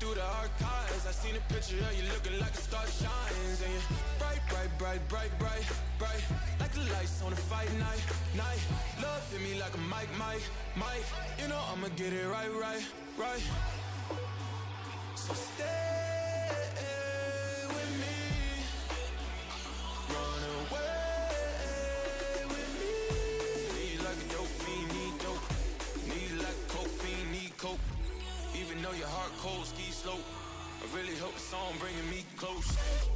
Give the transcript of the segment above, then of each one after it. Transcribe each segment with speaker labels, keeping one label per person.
Speaker 1: through the archives. I seen a picture of you looking like a star shines. And you're bright, bright, bright, bright, bright, bright, like the lights on a fight night, night. Love hit me like a mic, mic, mic. You know I'ma get it right, right, right. So stay with me, run away with me. Need like a dope fiend, need dope. Need like a coke fiend, need coke. Even though your heart cold, ski slope, I really hope the song bringing me close.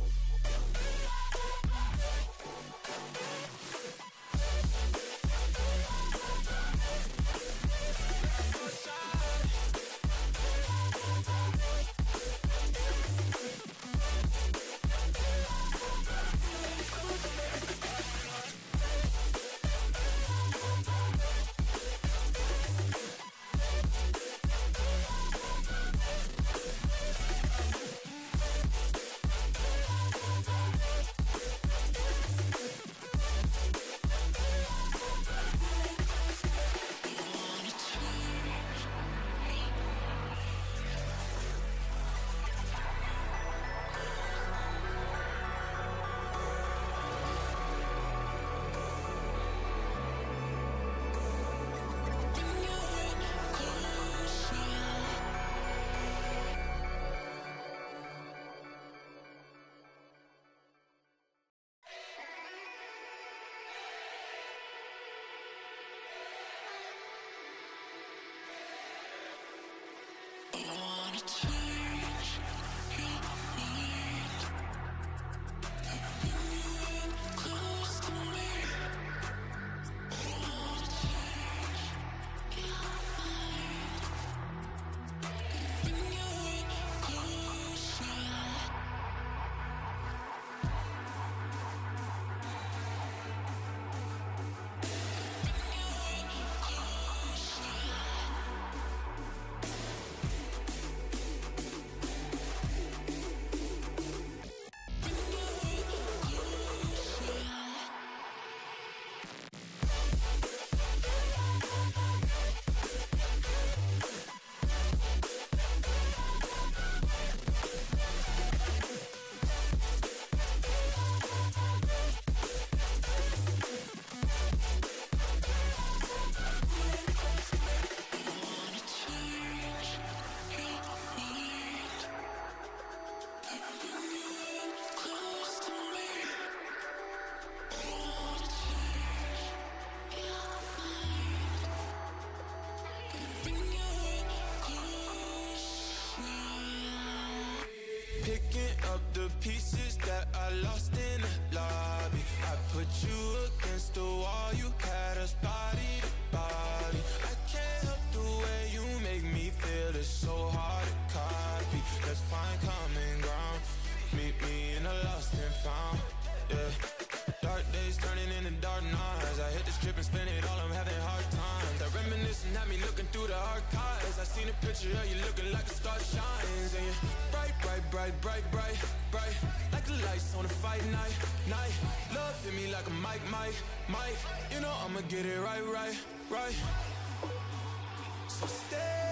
Speaker 1: Picking up the pieces that I lost in the lobby. I put you against the wall, you had us body to body. I can't help the way you make me feel, it's so hard to copy. Let's find common ground, meet me in the lost and found, yeah. Dark days turning into dark nights. I hit the strip and spend it all, I'm having hard times. That reminiscing had me looking through the archives. I seen a picture of you looking like a star shines. And you're bright, bright, bright, bright, bright, bright, like the lights on a fight night, night. Love hit me like a mic, mic, mic. You know I'ma get it right, right, right. So stay